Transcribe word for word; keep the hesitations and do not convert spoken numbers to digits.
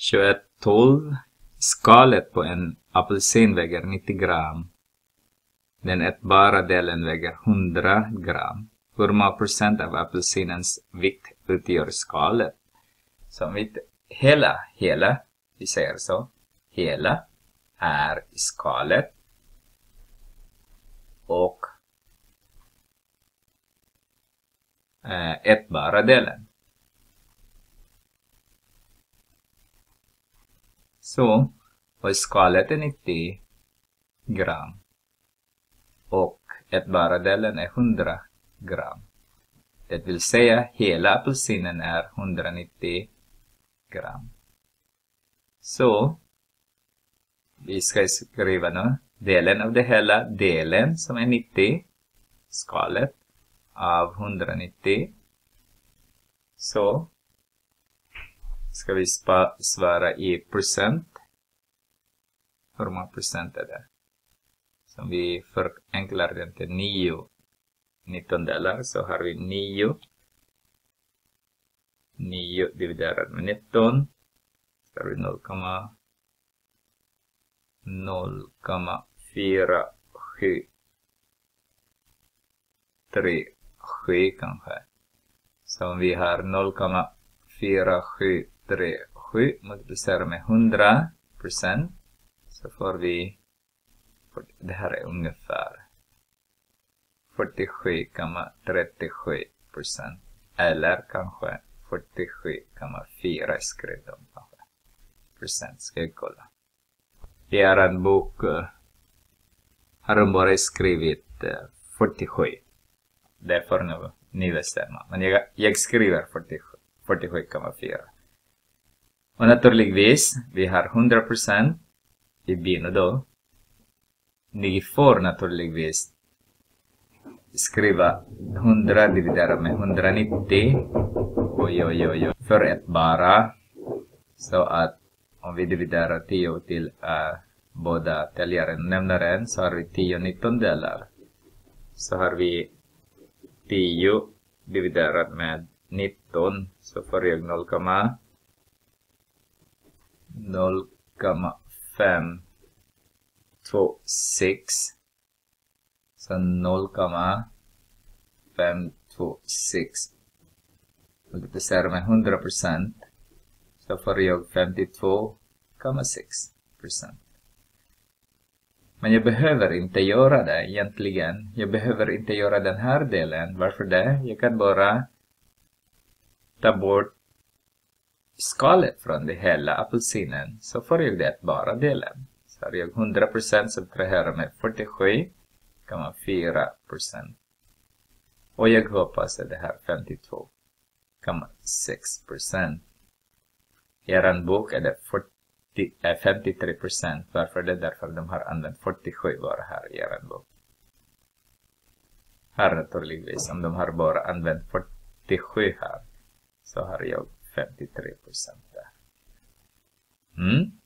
tjugoett tolv. Skalet på en apelsin väger nittio gram. Den ätbara delen väger hundra gram. Hur många procent av apelsinens vikt utgör skalet? Så vi hela, hela, vi säger så. Hela är i skalet. Och äh, ätbara delen. Så, och skalet är nittio gram. Och ätbara delen är hundra gram. Det vill säga hela apelsinen är hundranittio gram. Så, vi ska skriva nu delen av det hela, delen som är nittio, skalet av hundranittio. Så, ska vi svara i procent. Hur många procent är det? Så vi förenklar den till nio nittondelar, så har vi nio. nio dividerat med nitton. Så har vi noll komma fyra sju tre sju kanske. Så om vi har noll komma fyra sju tre sju multiplicerar med hundra procent, så får vi, det här är ungefär fyrtiosju komma trettiosju procent, eller kanske fyrtiosju komma fyra skrivit om kanske. Procent, ska jag kolla. I er bok uh, har de bara skrivit uh, fyrtiosju. Det får nu ni bestämma. Men jag, jag skriver fyrtiosju komma fyra. Och naturligtvis, vi har hundra procent i bin då. Ni får naturligtvis skriva hundra dividerat med hundranittio. Oj, oj, oj, oj. För ett bara. Så att om vi dividerar tio till uh, båda täljaren och nämnaren, så har vi tio nittondelar. Så har vi tio dividerat med nitton, så får jag noll komma fem två sex. Så noll komma fem två sex multiplicerar med hundra procent. Så får jag femtiotvå komma sex procent. Men jag behöver inte göra det egentligen. Jag behöver inte göra den här delen. Varför det? Jag kan bara ta bort skalet från det hela apelsinen. Så får jag det bara delen. Så har jag hundra procent subtraherar med fyrtiosju komma fyra procent. Och jag hoppas att det här femtiotvå komma sex procent. I er bok är det fyrtio, äh, femtiotre procent. Varför det? Därför de har använt fyrtiosju bara här i er bok. Här naturligtvis, om de har bara använt fyrtiosju här, så har jag femtiotre procent där. Mm.